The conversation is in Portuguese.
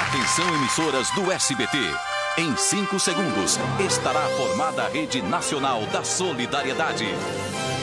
Atenção, emissoras do SBT. Em 5 segundos, estará formada a Rede Nacional da Solidariedade.